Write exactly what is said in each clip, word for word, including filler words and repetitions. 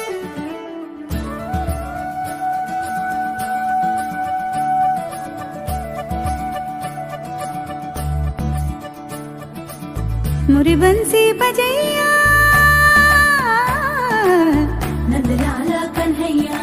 मोरे बंसी बजैया नंद लाला कन्हैया,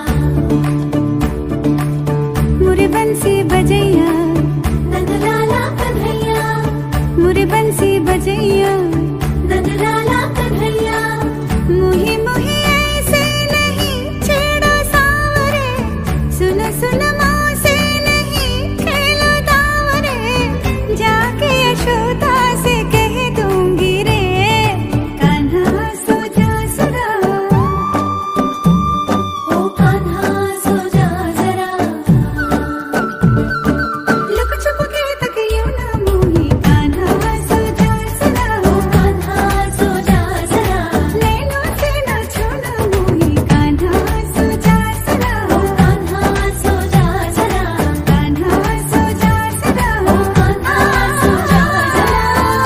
मोरे बंसी बजैया नंद लाला कन्हैया, मोरे बंसी बजैया नंद लाला कन्हैया। मुही मुही ऐसे नहीं छेड़ो सावरे, सुन सुन माँ से नहीं खेलो दावरे, जाके यशोदा से कह दूंगी रे, कान्हा सो जा जरा, ओ कान्हा सो जा जरा, लुक छुप के तक यूं ना मोही, कान्हा सो जा जरा, ओ कान्हा सो जा जरा, नैनों से ना छूना मोही, कान्हा सो जा जरा, ओ कान्हा सो जा जरा, कान्हा सो जा जरा, ओ कान्हा सो जा जरा।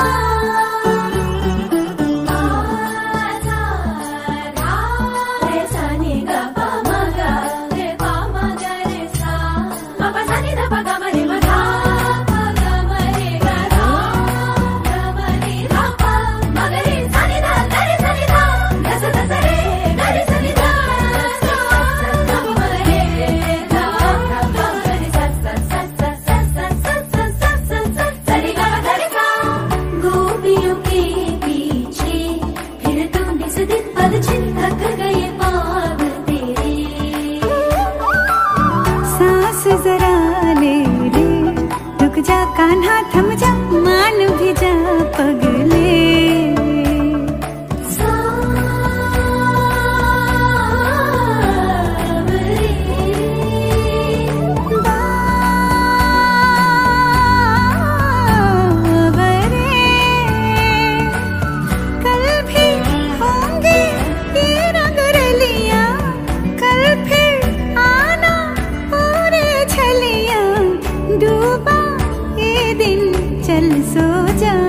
रे सा नि गा पा मा गा, रे पा मा गा रे सा, मा पा सा नि धा पा गा मा रे मा धा, पा गा मा रे गा धा, गा मा रे धा पा, मा गा रे सा नि धा, गा रे सा नि धा, गा सा धा सा रे, गा रे सा नि धा, सा गा मा रे धा, गा मा रे सा सा सा सा सा सा सा सा सा सा सा रे गा मा गा रे सा। गोपियों के पीछे फिर तुम इस दिन पद थक गए पाँव तेरे, सांस जरा ले ले, रुक जा कान्हा थम जा, मान भी जा पगले, बावरे, कल भी होंगे ये रंग रलियां, कल फिर आना पूरे छलियां, डूबा ये दिन चल सो जा।